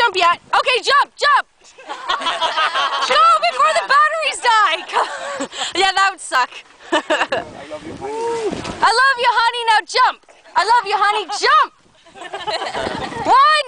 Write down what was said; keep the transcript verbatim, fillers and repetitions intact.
jump yet. Okay, jump, jump. Go before the batteries die. Yeah, that would suck. I love you, honey. I love you, honey. Now jump. I love you, honey. Jump. One.